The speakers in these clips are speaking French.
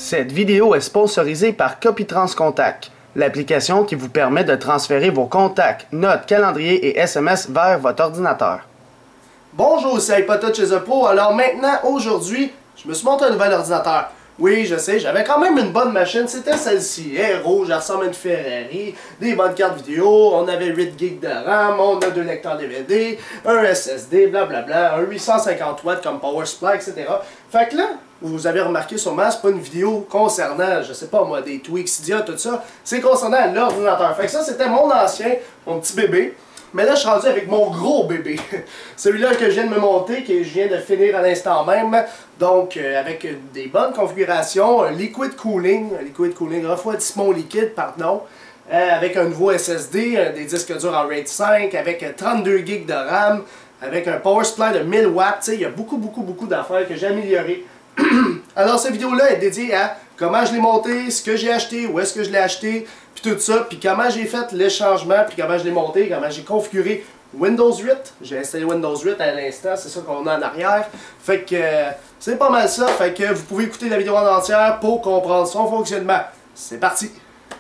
Cette vidéo est sponsorisée par Copytrans Contact, l'application qui vous permet de transférer vos contacts, notes, calendriers et SMS vers votre ordinateur. Bonjour, c'est iPod chez The Pro. Alors maintenant, aujourd'hui, je me suis monté un nouvel ordinateur. Oui, je sais, j'avais quand même une bonne machine, c'était celle-ci. Elle est rouge, elle ressemble à une Ferrari, des bonnes cartes vidéo, on avait 8 GB de RAM, on a 2 lecteurs DVD, un SSD, blablabla, un 850 watts comme power supply, etc. Fait que là, vous avez remarqué sûrement, c'est pas une vidéo concernant, je sais pas moi, des tweaks, Cydia, tout ça, c'est concernant l'ordinateur. Fait que ça, c'était mon ancien, mon petit bébé. Mais là, je suis rendu avec mon gros bébé. Celui-là que je viens de me monter, que je viens de finir à l'instant même. Donc, avec des bonnes configurations, un liquid cooling, refroidissement liquide, pardon. Avec un nouveau SSD, des disques durs en RAID 5, avec 32 GB de RAM, avec un power supply de 1000 watts. Il y a beaucoup d'affaires que j'ai améliorées. Alors, cette vidéo-là est dédiée à comment je l'ai monté, ce que j'ai acheté, où est-ce que je l'ai acheté, puis tout ça, puis comment j'ai fait les changements, puis comment je l'ai monté, comment j'ai configuré Windows 8. J'ai installé Windows 8 à l'instant, c'est ça qu'on a en arrière. Fait que c'est pas mal ça, fait que vous pouvez écouter la vidéo en entière pour comprendre son fonctionnement. C'est parti!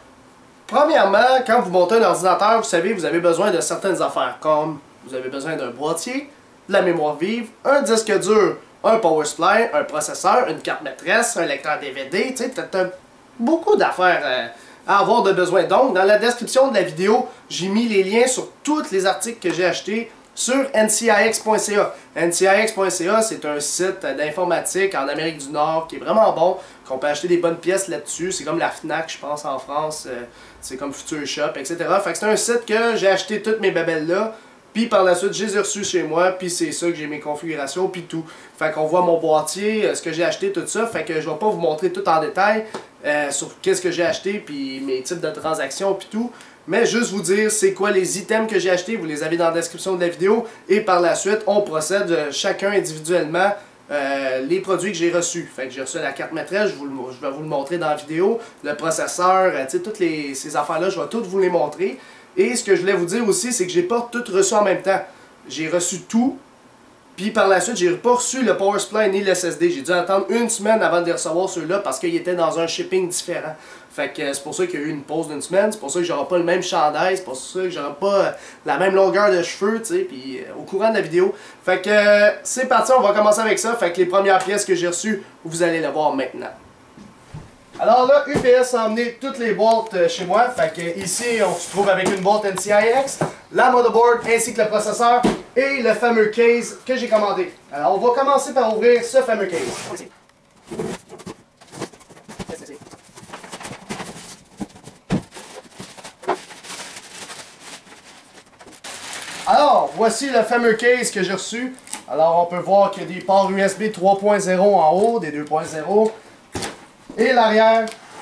Premièrement, quand vous montez un ordinateur, vous savez, vous avez besoin de certaines affaires, comme vous avez besoin d'un boîtier, de la mémoire vive, un disque dur, un power supply, un processeur, une carte maîtresse, un lecteur DVD, tu sais, t'as beaucoup d'affaires à avoir de besoin. Donc, dans la description de la vidéo, j'ai mis les liens sur tous les articles que j'ai achetés sur ncix.ca. ncix.ca, c'est un site d'informatique en Amérique du Nord qui est vraiment bon, qu'on peut acheter des bonnes pièces là-dessus. C'est comme la Fnac, je pense, en France. C'est comme Future Shop, etc. Fait que c'est un site que j'ai acheté toutes mes babelles là. Puis par la suite, je les ai reçus chez moi, puis c'est ça que j'ai mes configurations, puis tout. Fait qu'on voit mon boîtier, ce que j'ai acheté, tout ça. Fait que je vais pas vous montrer tout en détail sur qu'est-ce que j'ai acheté, puis mes types de transactions, puis tout. Mais juste vous dire c'est quoi les items que j'ai achetés, vous les avez dans la description de la vidéo. Et par la suite, on procède chacun individuellement les produits que j'ai reçus. Fait que j'ai reçu la carte maîtresse, je vais vous le montrer dans la vidéo. Le processeur, tu sais, toutes ces affaires-là, je vais toutes vous les montrer. Et ce que je voulais vous dire aussi, c'est que j'ai pas tout reçu en même temps. J'ai reçu tout, puis par la suite, j'ai pas reçu le power supply ni le SSD. J'ai dû attendre une semaine avant de les recevoir ceux-là parce qu'ils étaient dans un shipping différent. Fait que c'est pour ça qu'il y a eu une pause d'une semaine, c'est pour ça que j'aurai pas le même chandail, c'est pour ça que j'aurai pas la même longueur de cheveux, tu sais, puis au courant de la vidéo. Fait que c'est parti, on va commencer avec ça. Fait que les premières pièces que j'ai reçues, vous allez les voir maintenant. Alors là, UPS a emmené toutes les boîtes chez moi. Fait que ici, on se trouve avec une boîte NCIX, la motherboard ainsi que le processeur et le fameux case que j'ai commandé. Alors, on va commencer par ouvrir ce fameux case. Alors, voici le fameux case que j'ai reçu. Alors, on peut voir qu'il y a des ports USB 3.0 en haut, des 2.0. Et l'arrière,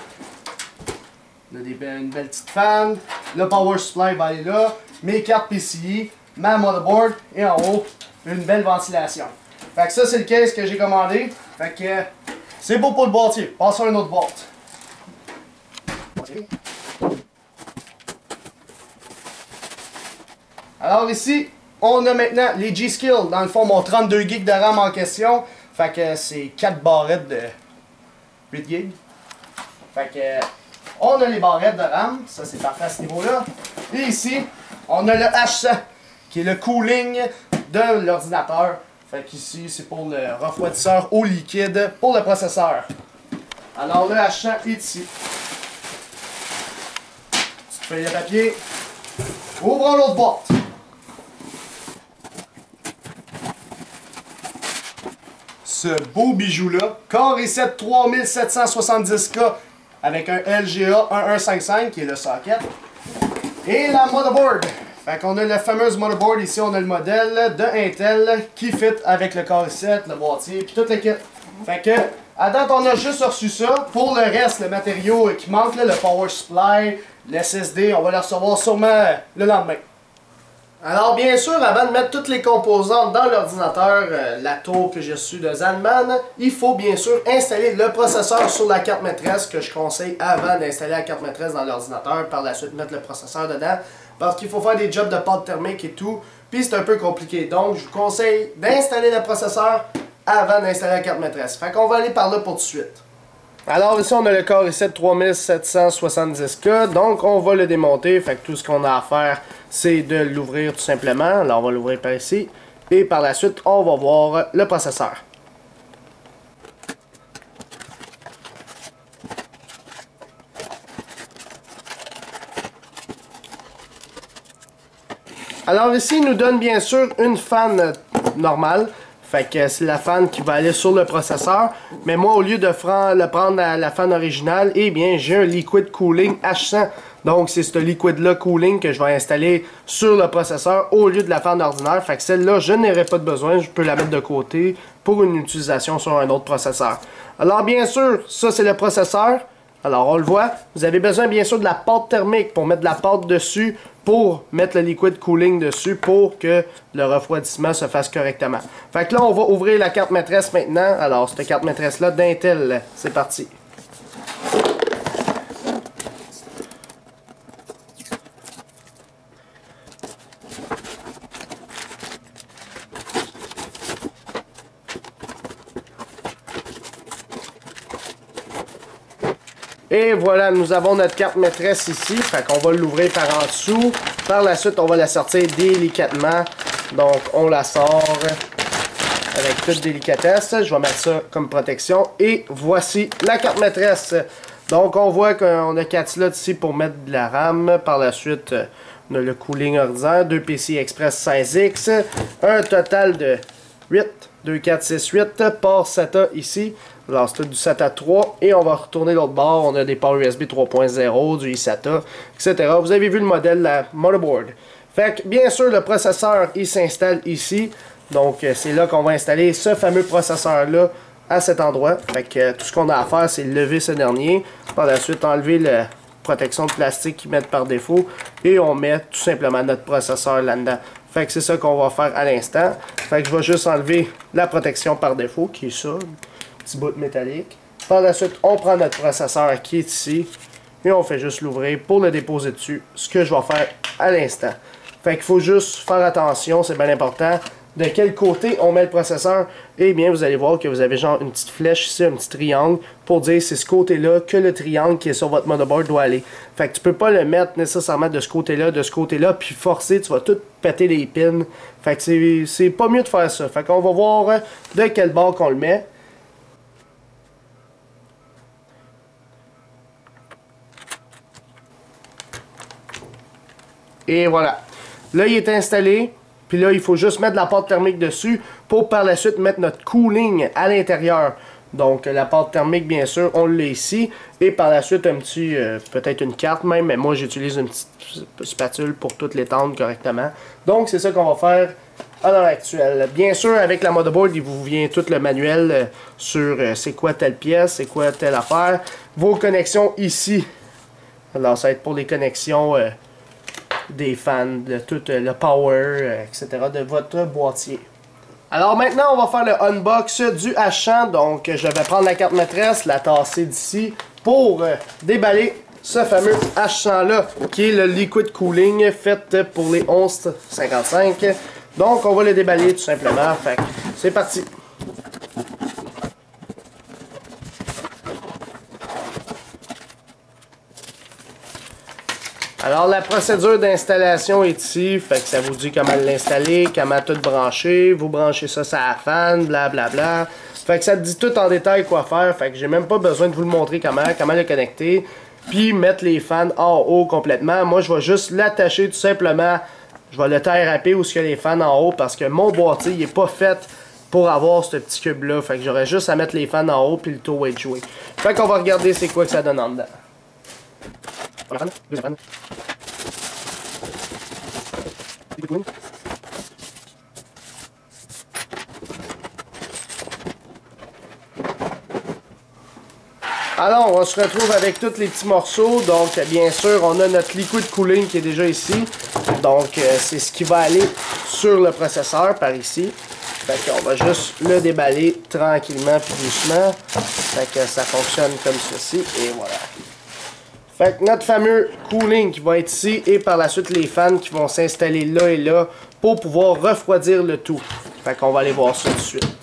une belle petite fan, le power supply va aller là, mes cartes PCI, ma motherboard et en haut, une belle ventilation. Fait que ça, c'est le case que j'ai commandé. Fait que c'est beau pour le boîtier. Passons à une autre boîte. Alors ici, on a maintenant les G-Skill. Dans le fond, mon 32 GB de RAM en question. Fait que c'est 4 barrettes de 8 GB. Fait que on a les barrettes de RAM, ça c'est parfait à ce niveau-là. Et ici, on a le H100, qui est le cooling de l'ordinateur. Fait qu'ici, c'est pour le refroidisseur eau liquide pour le processeur. Alors le H100 est ici. Petite feuille de papier. Ouvrons l'autre boîte. Ce beau bijou-là, Core i7 3770K avec un LGA 1155 qui est le socket. Et la motherboard. Fait qu'on a la fameuse motherboard ici, on a le modèle de Intel qui fit avec le Core i7, le boîtier, puis toute l'équipe. Fait que, à date, on a juste reçu ça. Pour le reste, le matériau qui manque, là, le power supply, le SSD, on va le recevoir sûrement le lendemain. Alors bien sûr, avant de mettre toutes les composantes dans l'ordinateur, la tour que j'ai reçue de Zandman, il faut bien sûr installer le processeur sur la carte maîtresse que je conseille avant d'installer la carte maîtresse dans l'ordinateur, par la suite mettre le processeur dedans, parce qu'il faut faire des jobs de pâte thermique et tout, puis c'est un peu compliqué. Donc je vous conseille d'installer le processeur avant d'installer la carte maîtresse. Fait qu'on va aller par là pour tout de suite. Alors ici, on a le Core i7 3770K, donc on va le démonter. Fait que tout ce qu'on a à faire, c'est de l'ouvrir tout simplement. Alors on va l'ouvrir par ici. Et par la suite, on va voir le processeur. Alors ici, il nous donne bien sûr une fan normale. Fait que c'est la fan qui va aller sur le processeur. Mais moi, au lieu de prendre la fan originale, eh bien, j'ai un Liquid Cooling H100. Donc, c'est ce Liquid-là Cooling que je vais installer sur le processeur au lieu de la fan ordinaire. Fait que celle-là, je n'aurai pas de besoin. Je peux la mettre de côté pour une utilisation sur un autre processeur. Alors, bien sûr, ça, c'est le processeur. Alors, on le voit. Vous avez besoin, bien sûr, de la pâte thermique pour mettre de la pâte dessus, pour mettre le liquid cooling dessus, pour que le refroidissement se fasse correctement. Fait que là, on va ouvrir la carte maîtresse maintenant. Alors, cette carte maîtresse-là d'Intel, c'est parti. Et voilà, nous avons notre carte maîtresse ici. Fait qu'on va l'ouvrir par en dessous. Par la suite, on va la sortir délicatement. Donc, on la sort avec toute délicatesse. Je vais mettre ça comme protection. Et voici la carte maîtresse. Donc, on voit qu'on a 4 slots ici pour mettre de la RAM. Par la suite, on a le cooling ordinaire. 2 PCI Express 16X. Un total de 8. 2, 4, 6, 8. Port SATA ici. Alors, c'est tout du SATA 3. Et on va retourner l'autre bord. On a des ports USB 3.0, du eSATA, etc. Vous avez vu le modèle de la motherboard. Fait que, bien sûr, le processeur, il s'installe ici. Donc, c'est là qu'on va installer ce fameux processeur-là à cet endroit. Fait que tout ce qu'on a à faire, c'est lever ce dernier. Par la suite, enlever la protection de plastique qu'ils mettent par défaut. Et on met tout simplement notre processeur là-dedans. Fait que c'est ça qu'on va faire à l'instant. Fait que je vais juste enlever la protection par défaut, qui est ça. Petit bout métallique. Par la suite, on prend notre processeur qui est ici et on fait juste l'ouvrir pour le déposer dessus, ce que je vais faire à l'instant. Fait qu'il faut juste faire attention, c'est bien important, de quel côté on met le processeur. Et bien, vous allez voir que vous avez genre une petite flèche ici, un petit triangle, pour dire c'est ce côté-là que le triangle qui est sur votre motherboard doit aller. Fait que tu peux pas le mettre nécessairement de ce côté-là, puis forcer, tu vas tout péter les pins. Fait que c'est pas mieux de faire ça. Fait qu'on va voir de quel bord qu'on le met. Et voilà. Là, il est installé. Puis là, il faut juste mettre de la pâte thermique dessus pour par la suite mettre notre cooling à l'intérieur. Donc, la pâte thermique, bien sûr, on l'a ici. Et par la suite, un petit, peut-être une carte même. Mais moi, j'utilise une petite spatule pour tout l'étendre correctement. Donc, c'est ça qu'on va faire à l'heure actuelle. Bien sûr, avec la motherboard, il vous vient tout le manuel sur c'est quoi telle pièce, c'est quoi telle affaire. Vos connexions ici. Alors, ça va être pour les connexions... des fans, de tout le power, etc. de votre boîtier. Alors maintenant, on va faire le unbox du H100. Donc, je vais prendre la carte maîtresse, la tasser d'ici pour déballer ce fameux H100-là, qui est le liquid cooling fait pour les 1155. Donc, on va le déballer tout simplement. Fait que c'est parti. Alors, la procédure d'installation est ici, fait que ça vous dit comment l'installer, comment tout brancher, vous branchez ça sur la fan, blablabla. Fait que ça te dit tout en détail quoi faire, fait que j'ai même pas besoin de vous le montrer comment le connecter, puis mettre les fans en haut complètement. Moi, je vais juste l'attacher tout simplement, je vais le tie-wrapper où il y a les fans en haut, parce que mon boîtier, il est pas fait pour avoir ce petit cube-là, fait que j'aurais juste à mettre les fans en haut, puis le tout va être joué. Fait qu'on va regarder c'est quoi que ça donne en dedans. Alors, on se retrouve avec tous les petits morceaux. Donc, bien sûr, on a notre liquid cooling qui est déjà ici. Donc, c'est ce qui va aller sur le processeur par ici. Fait qu'on va juste le déballer tranquillement puis doucement. Fait que ça fonctionne comme ceci. Et voilà. Fait que notre fameux cooling qui va être ici et par la suite les fans qui vont s'installer là et là pour pouvoir refroidir le tout. Fait qu'on va aller voir ça tout de suite.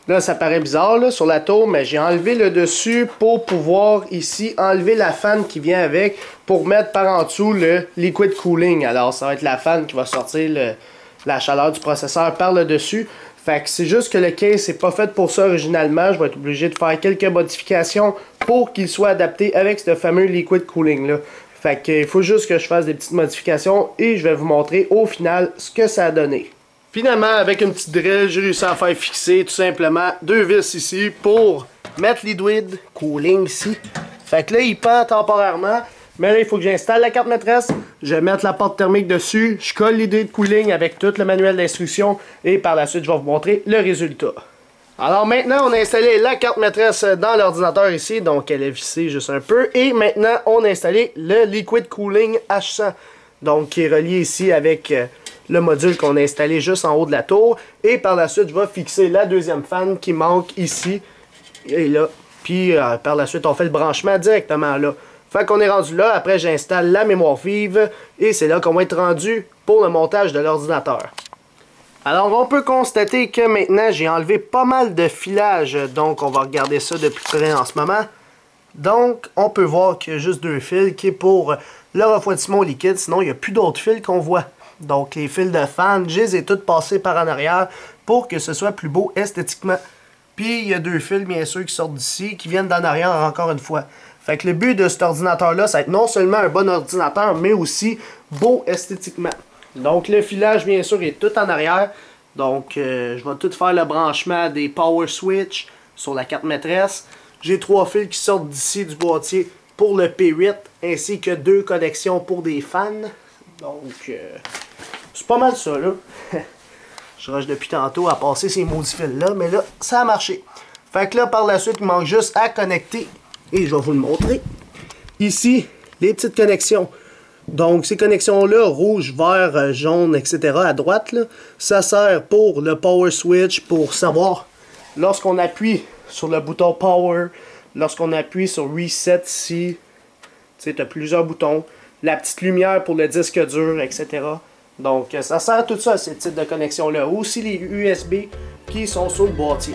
Là, ça paraît bizarre là, sur la tour, mais j'ai enlevé le dessus pour pouvoir ici enlever la fan qui vient avec pour mettre par en dessous le liquid cooling. Alors, ça va être la fan qui va sortir la chaleur du processeur par le dessus. Fait que c'est juste que le case n'est pas fait pour ça originalement. Je vais être obligé de faire quelques modifications pour qu'il soit adapté avec ce fameux liquid cooling là. Fait que il faut juste que je fasse des petites modifications et je vais vous montrer au final ce que ça a donné. Finalement, avec une petite drill, j'ai réussi à faire fixer tout simplement 2 vis ici pour mettre liquid cooling ici. Fait que là, il pend temporairement. Mais là, il faut que j'installe la carte maîtresse, je vais mettre la porte thermique dessus, je colle liquid cooling avec tout le manuel d'instruction et par la suite, je vais vous montrer le résultat. Alors maintenant, on a installé la carte maîtresse dans l'ordinateur ici, donc elle est vissée juste un peu. Et maintenant, on a installé le liquid cooling H100, donc qui est relié ici avec le module qu'on a installé juste en haut de la tour. Et par la suite, je vais fixer la deuxième fan qui manque ici et là. Puis par la suite, on fait le branchement directement là. Fait qu'on est rendu là. Après, j'installe la mémoire vive et c'est là qu'on va être rendu pour le montage de l'ordinateur. Alors, on peut constater que maintenant, j'ai enlevé pas mal de filage. Donc, on va regarder ça de plus près en ce moment. Donc, on peut voir qu'il y a juste 2 fils qui est pour le refroidissement au liquide. Sinon, il n'y a plus d'autres fils qu'on voit. Donc, les fils de fan, je les ai tous passés par en arrière pour que ce soit plus beau esthétiquement. Puis, il y a 2 fils, bien sûr, qui sortent d'ici, qui viennent d'en arrière encore une fois. Fait que le but de cet ordinateur-là, ça va être non seulement un bon ordinateur, mais aussi beau esthétiquement. Donc, le filage, bien sûr, est tout en arrière. Donc, je vais tout faire le branchement des power switch sur la carte maîtresse. J'ai 3 fils qui sortent d'ici du boîtier pour le P8, ainsi que 2 connexions pour des fans. Donc, c'est pas mal ça, là. Je rush depuis tantôt à passer ces maudits fils-là, mais là, ça a marché. Fait que là, par la suite, il manque juste à connecter. Et je vais vous le montrer. Ici, les petites connexions. Donc, ces connexions-là, rouge, vert, jaune, etc. à droite, là, ça sert pour le power switch, pour savoir lorsqu'on appuie sur le bouton power, lorsqu'on appuie sur reset ici, tu sais, tu as plusieurs boutons, la petite lumière pour le disque dur, etc. Donc, ça sert à tout ça, ces types de connexions-là. Aussi les USB qui sont sur le boîtier.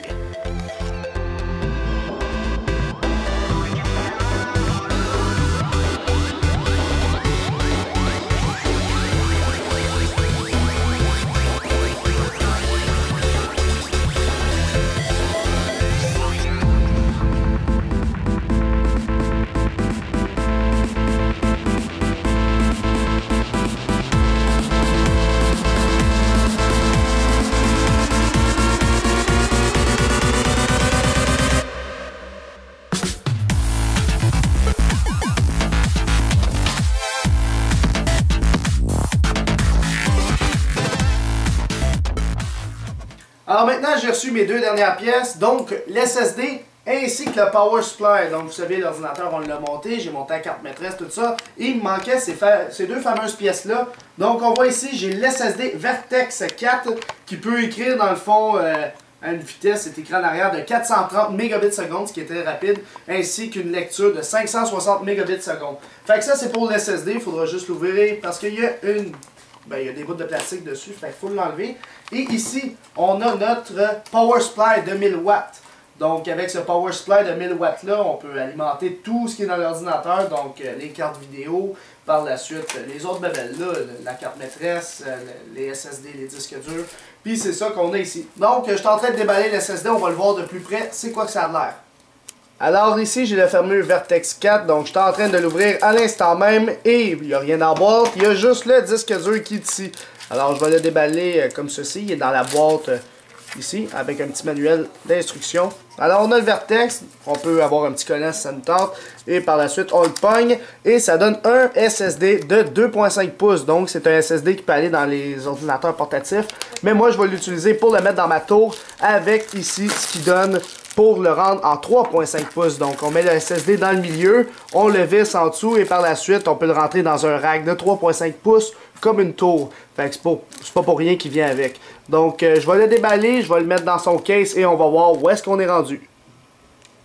Alors maintenant, j'ai reçu mes 2 dernières pièces, donc l'SSD ainsi que le power supply. Donc vous savez, l'ordinateur, on l'a monté, j'ai monté la carte maîtresse, tout ça. Et il me manquait ces 2 fameuses pièces-là. Donc on voit ici, j'ai l'SSD Vertex 4 qui peut écrire dans le fond à une vitesse, c'est écrit en arrière de 430 Mbps, ce qui est très rapide, ainsi qu'une lecture de 560 Mbps. Fait que ça, c'est pour l'SSD, il faudra juste l'ouvrir parce qu'il y a il y a des bouts de plastique dessus, fait qu'il faut l'enlever. Et ici, on a notre Power Supply de 1000 watts. Donc, avec ce Power Supply de 1000 watts là, on peut alimenter tout ce qui est dans l'ordinateur. Donc, les cartes vidéo, par la suite, les autres bebelles là, la carte maîtresse, les SSD, les disques durs. Puis, c'est ça qu'on a ici. Donc, je suis en train de déballer le SSD, on va le voir de plus près. C'est quoi que ça a l'air. Alors ici, j'ai le fameux Vertex 4, donc je suis en train de l'ouvrir à l'instant même et il n'y a rien dans la boîte, il y a juste le disque dur qui est ici. Alors je vais le déballer comme ceci, il est dans la boîte ici, avec un petit manuel d'instruction. Alors on a le Vertex, on peut avoir un petit collant si ça nous tente, et par la suite on le pogne, et ça donne un SSD de 2.5 pouces, donc c'est un SSD qui peut aller dans les ordinateurs portatifs, mais moi je vais l'utiliser pour le mettre dans ma tour, avec ici ce qui donne pour le rendre en 3.5 pouces. Donc on met le SSD dans le milieu, on le visse en dessous et par la suite on peut le rentrer dans un rack de 3.5 pouces comme une tour. Fait que c'est pas pour rien qu'il vient avec. Donc je vais le déballer, je vais le mettre dans son case et on va voir où est-ce qu'on est rendu.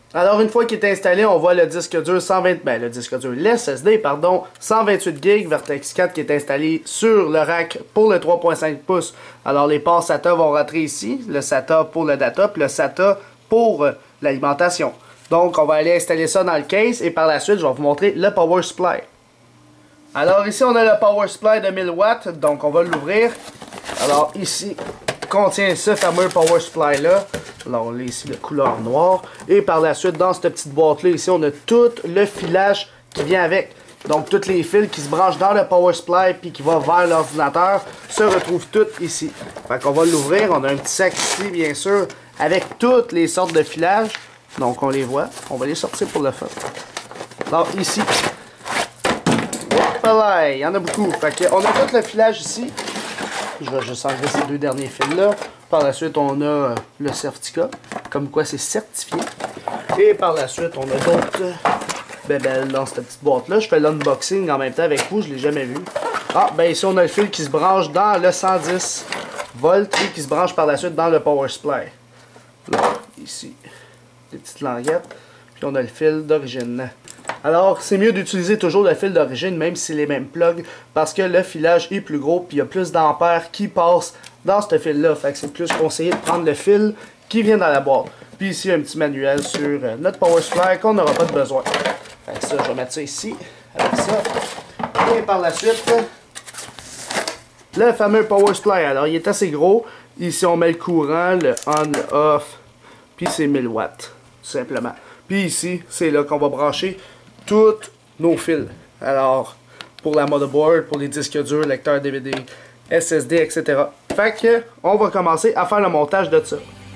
Alors une fois qu'il est installé, on voit le disque dur l'SSD, pardon, 128 GB Vertex 4 qui est installé sur le rack pour le 3.5 pouces. Alors les ports SATA vont rentrer ici, le SATA pour le data, puis le SATA pour l'alimentation. Donc on va aller installer ça dans le case et par la suite je vais vous montrer le power supply. Alors ici on a le power supply de 1000 watts, donc on va l'ouvrir. Alors ici contient ce fameux power supply là. Alors on a ici la couleur noire. Et par la suite dans cette petite boîte là ici on a tout le filage qui vient avec. Donc tous les fils qui se branchent dans le power supply puis qui vont vers l'ordinateur se retrouvent tous ici. Fait qu'on va l'ouvrir, on a un petit sac ici bien sûr avec toutes les sortes de filages. Donc on les voit, on va les sortir pour le fun. Alors ici, voilà, il y en a beaucoup. Fait que on a tout le filage ici. Je vais juste enlever ces deux derniers fils là. Par la suite, on a le certificat, comme quoi c'est certifié. Et par la suite, on a d'autres bébelles dans cette petite boîte là. Je fais l'unboxing en même temps avec vous, je ne l'ai jamais vu. Ah, ben ici on a le fil qui se branche dans le 110 volts et qui se branche par la suite dans le power supply. Là, ici, des petites languettes. Puis on a le fil d'origine. Alors, c'est mieux d'utiliser toujours le fil d'origine, même si c'est les mêmes plugs, parce que le filage est plus gros, puis il y a plus d'ampères qui passent dans ce fil-là. Fait que c'est plus conseillé de prendre le fil qui vient dans la boîte. Puis ici, un petit manuel sur notre power supply qu'on n'aura pas de besoin. Fait que ça, je vais mettre ça ici, avec ça. Et par la suite, le fameux power supply. Alors, il est assez gros. Ici, on met le courant, le on, le off, puis c'est 1000 watts, tout simplement. Puis ici, c'est là qu'on va brancher tous nos fils. Alors, pour la motherboard, pour les disques durs, lecteurs DVD, SSD, etc. Fait que, on va commencer à faire le montage de ça.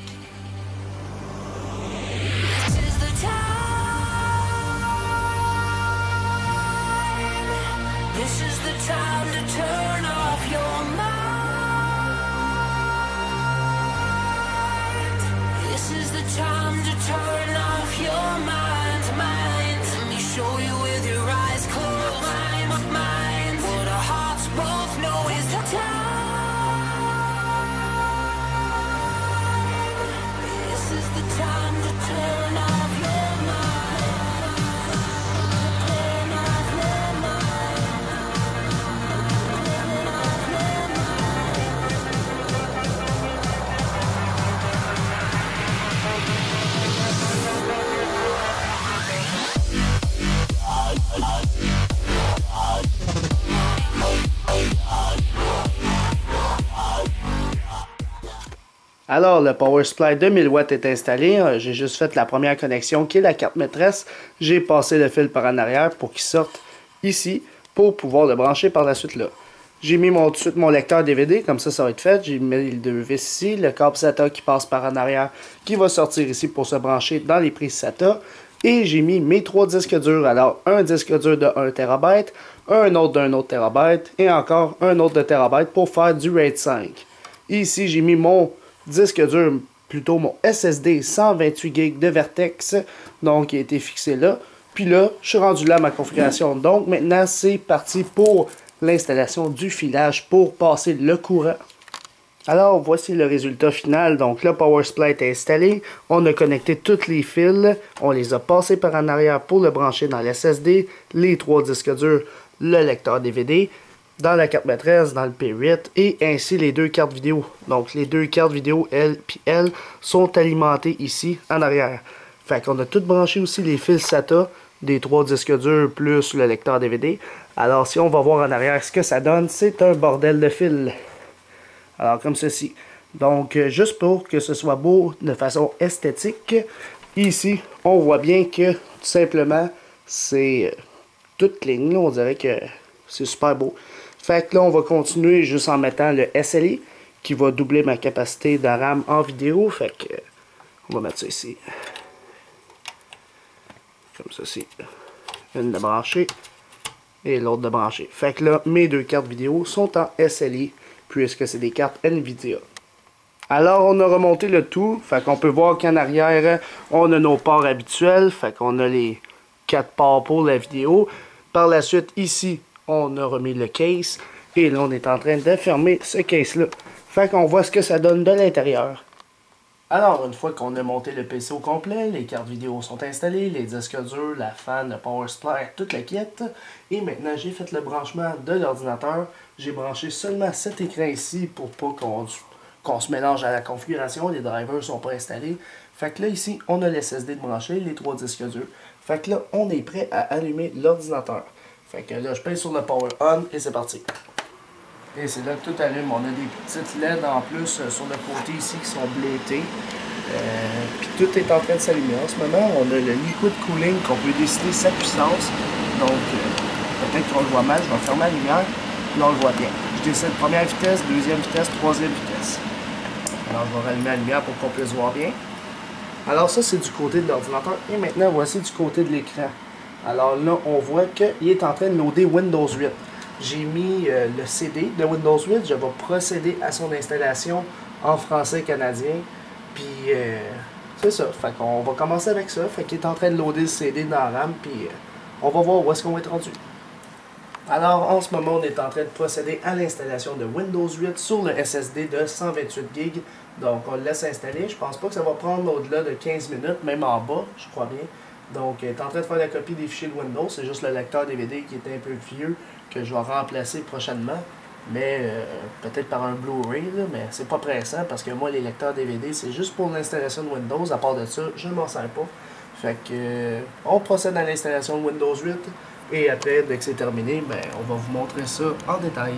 Alors, le power supply de 1000 watts est installé. J'ai juste fait la première connexion qui est la carte maîtresse. J'ai passé le fil par en arrière pour qu'il sorte ici pour pouvoir le brancher par la suite là. J'ai mis tout de suite mon lecteur DVD, comme ça va être fait. J'ai mis les deux vis ici, le câble SATA qui passe par en arrière qui va sortir ici pour se brancher dans les prises SATA. Et j'ai mis mes 3 disques durs. Alors, un disque dur de 1 TB, un autre d'un autre TB et encore un autre de TB pour faire du RAID 5. Ici, j'ai mis mon disque dur, plutôt mon SSD 128 GB de Vertex, donc il a été fixé là. Puis là, je suis rendu là à ma configuration. Donc maintenant, c'est parti pour l'installation du filage pour passer le courant. Alors, voici le résultat final. Donc, le power supply est installé. On a connecté tous les fils. On les a passés par en arrière pour le brancher dans l'SSD, les 3 disques durs, le lecteur DVD, dans la carte maîtresse, dans le P8 et ainsi les 2 cartes vidéo. Donc les 2 cartes vidéo L puis L sont alimentées ici en arrière. Fait qu'on a tout branché aussi les fils SATA des 3 disques durs plus le lecteur DVD. Alors si on va voir en arrière ce que ça donne, c'est un bordel de fils. Alors comme ceci. Donc juste pour que ce soit beau de façon esthétique, ici on voit bien que tout simplement c'est toute ligne. On dirait que c'est super beau. Fait que là, on va continuer juste en mettant le SLI qui va doubler ma capacité de RAM en vidéo. Fait que on va mettre ça ici. Comme ceci. Une de branchée et l'autre de branchée. Fait que là, mes 2 cartes vidéo sont en SLI puisque c'est des cartes NVIDIA. Alors, on a remonté le tout. Fait qu'on peut voir qu'en arrière, on a nos ports habituels. Fait qu'on a les 4 ports pour la vidéo. Par la suite, ici, on a remis le case et là on est en train de fermer ce case là. Fait qu'on voit ce que ça donne de l'intérieur. Alors, une fois qu'on a monté le PC au complet, les cartes vidéo sont installées, les disques durs, la fan, le power supply, toute la kit. Et maintenant, j'ai fait le branchement de l'ordinateur. J'ai branché seulement cet écran ici pour pas qu'on se mélange à la configuration. Les drivers ne sont pas installés. Fait que là, ici, on a l'SSD de brancher, les 3 disques durs. Fait que là, on est prêt à allumer l'ordinateur. Fait que là, je pèse sur le power on et c'est parti. Et c'est là que tout allume. On a des petites LED en plus sur le côté ici qui sont bleutées. Puis tout est en train de s'allumer. En ce moment, on a le liquid cooling qu'on peut décider sa puissance. Donc, peut-être qu'on le voit mal. Je vais fermer la lumière. Là, on le voit bien. Je décide première vitesse, deuxième vitesse, troisième vitesse. Alors, je vais rallumer la lumière pour qu'on puisse voir bien. Alors, ça, c'est du côté de l'ordinateur. Et maintenant, voici du côté de l'écran. Alors là, on voit qu'il est en train de loader Windows 8. J'ai mis le CD de Windows 8. Je vais procéder à son installation en français canadien. Puis, c'est ça. Fait qu'on va commencer avec ça. Fait qu'il est en train de loader le CD dans la RAM. Puis, on va voir où est-ce qu'on va être rendu. Alors, en ce moment, on est en train de procéder à l'installation de Windows 8 sur le SSD de 128 GB. Donc, on le laisse installer. Je pense pas que ça va prendre au-delà de 15 minutes, même en bas, je crois bien. Donc, il est en train de faire la copie des fichiers de Windows. C'est juste le lecteur DVD qui est un peu vieux que je vais remplacer prochainement. Mais peut-être par un Blu-ray, mais c'est pas pressant parce que moi, les lecteurs DVD, c'est juste pour l'installation de Windows. À part de ça, je ne m'en sers pas. Fait que, on procède à l'installation de Windows 8. Et après, dès que c'est terminé, ben, on va vous montrer ça en détail.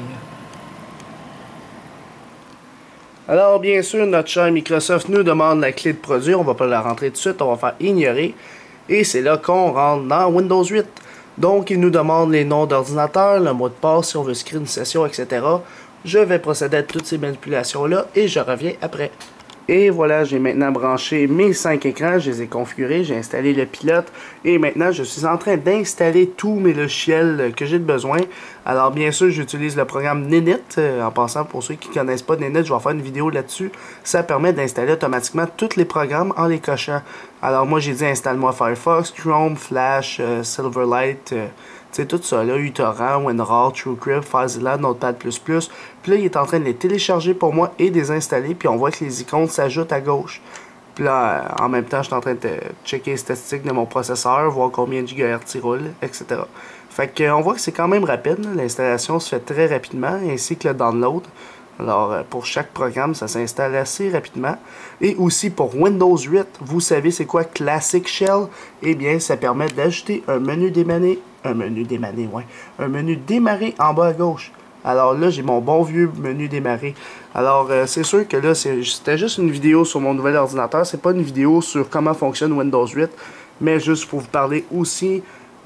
Alors, bien sûr, notre cher Microsoft nous demande la clé de produit. On va pas la rentrer tout de suite, on va faire ignorer. Et c'est là qu'on rentre dans Windows 8. Donc, il nous demande les noms d'ordinateur, le mot de passe, si on veut se créer une session, etc. Je vais procéder à toutes ces manipulations-là et je reviens après. Et voilà, j'ai maintenant branché mes 5 écrans, je les ai configurés, j'ai installé le pilote et maintenant je suis en train d'installer tous mes logiciels que j'ai besoin. Alors bien sûr, j'utilise le programme Ninit. En passant, pour ceux qui ne connaissent pas Ninit, je vais faire une vidéo là-dessus. Ça permet d'installer automatiquement tous les programmes en les cochant. Alors moi j'ai dit installe-moi Firefox, Chrome, Flash, Silverlight, tu sais, tout ça, là, uTorrent, WinRAR, TrueCrypt, FileZilla, Notepad++. Puis là, il est en train de les télécharger pour moi et les installer. Puis on voit que les icônes s'ajoutent à gauche. Puis là, en même temps, je suis en train de checker les statistiques de mon processeur, voir combien de GHz il roule, etc. Fait qu'on voit que c'est quand même rapide. L'installation se fait très rapidement, ainsi que le download. Alors, pour chaque programme, ça s'installe assez rapidement. Et aussi, pour Windows 8, vous savez c'est quoi Classic Shell? Eh bien, ça permet d'ajouter un menu démarrer. Un menu démarrer en bas à gauche. Alors là, j'ai mon bon vieux menu démarrer. Alors, c'est sûr que là, c'était juste une vidéo sur mon nouvel ordinateur. C'est pas une vidéo sur comment fonctionne Windows 8, mais juste pour vous parler aussi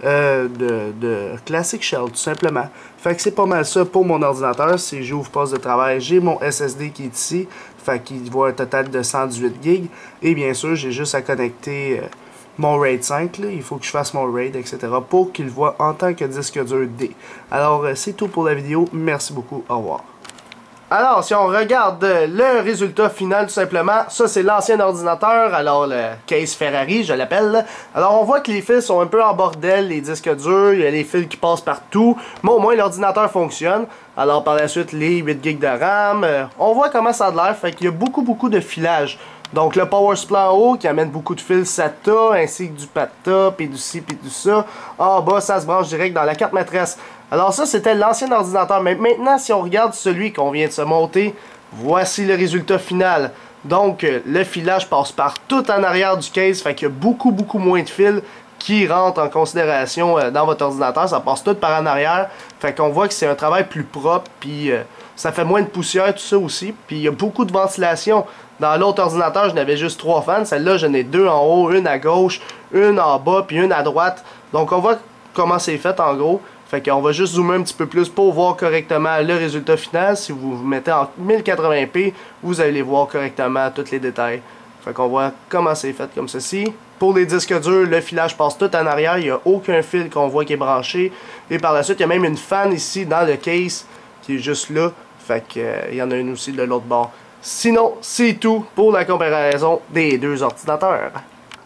de Classic Shell, tout simplement. Fait que c'est pas mal ça pour mon ordinateur. Si j'ouvre poste de travail, j'ai mon SSD qui est ici. Fait qu'il voit un total de 118 GB. Et bien sûr, j'ai juste à connecter mon RAID 5, là. Il faut que je fasse mon RAID, etc. pour qu'il voit en tant que disque dur D. Alors, c'est tout pour la vidéo. Merci beaucoup. Au revoir. Alors, si on regarde le résultat final, tout simplement, ça c'est l'ancien ordinateur, alors le case Ferrari, je l'appelle. Alors, on voit que les fils sont un peu en bordel, les disques durs, il y a les fils qui passent partout, mais au moins l'ordinateur fonctionne. Alors, par la suite, les 8 GB de RAM, on voit comment ça a de l'air, fait qu'il y a beaucoup de filage. Donc, le power supply en haut qui amène beaucoup de fils SATA, ainsi que du PATA, puis du ci, puis du ça. En bas, ça se branche direct dans la carte maîtresse. Alors ça, c'était l'ancien ordinateur. Mais maintenant, si on regarde celui qu'on vient de se monter, voici le résultat final. Donc, le filage passe par tout en arrière du case, fait qu'il y a beaucoup moins de fils qui rentrent en considération dans votre ordinateur. Ça passe tout par en arrière, fait qu'on voit que c'est un travail plus propre, puis ça fait moins de poussière, tout ça aussi. Puis il y a beaucoup de ventilation. Dans l'autre ordinateur, je n'avais juste 3 fans. Celle-là, j'en ai 2 en haut, une à gauche, une en bas, puis une à droite. Donc on voit comment c'est fait en gros. Fait qu'on va juste zoomer un petit peu plus pour voir correctement le résultat final. Si vous vous mettez en 1080p, vous allez voir correctement tous les détails. Fait qu'on voit comment c'est fait comme ceci. Pour les disques durs, le filage passe tout en arrière. Il n'y a aucun fil qu'on voit qui est branché. Et par la suite, il y a même une fan ici dans le case qui est juste là. Fait qu'il y en a une aussi de l'autre bord. Sinon, c'est tout pour la comparaison des deux ordinateurs.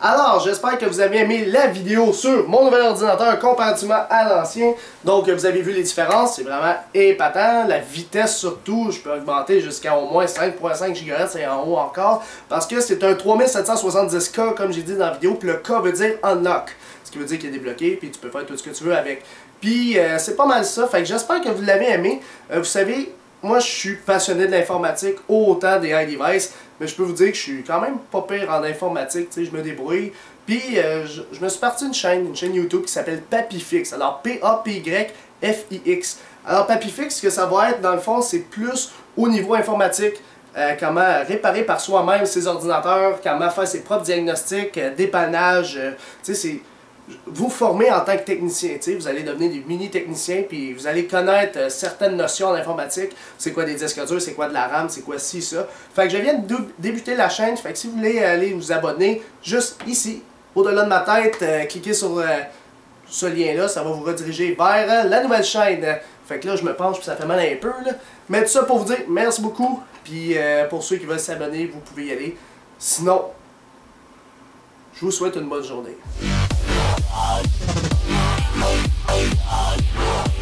Alors, j'espère que vous avez aimé la vidéo sur mon nouvel ordinateur comparativement à l'ancien. Donc, vous avez vu les différences, c'est vraiment épatant. La vitesse surtout, je peux augmenter jusqu'à au moins 5.5 GHz et en haut encore. Parce que c'est un 3770K, comme j'ai dit dans la vidéo, puis le K veut dire Unlock. Ce qui veut dire qu'il est débloqué, puis tu peux faire tout ce que tu veux avec. Puis, c'est pas mal ça. Fait que j'espère que vous l'avez aimé. Vous savez, moi, je suis passionné de l'informatique, autant des iDevice, mais je peux vous dire que je suis quand même pas pire en informatique, tu sais, je me débrouille. Puis, je me suis parti une chaîne YouTube qui s'appelle Papyfix. Alors, P-A-P-Y-F-I-X. Alors, Papyfix, ce que ça va être, dans le fond, c'est plus au niveau informatique. Comment réparer par soi-même ses ordinateurs, comment faire ses propres diagnostics, dépannage, tu sais, c'est vous former en tant que technicien, tu sais, vous allez devenir des mini-techniciens, puis vous allez connaître certaines notions en informatique, c'est quoi des disques durs, c'est quoi de la RAM, c'est quoi ci, ça. Fait que je viens de débuter la chaîne, fait que si vous voulez aller vous abonner, juste ici, au-delà de ma tête, cliquez sur ce lien-là, ça va vous rediriger vers la nouvelle chaîne. Fait que là, je me penche, puis ça fait mal un peu, là. Mais tout ça pour vous dire, merci beaucoup, puis pour ceux qui veulent s'abonner, vous pouvez y aller. Sinon, je vous souhaite une bonne journée.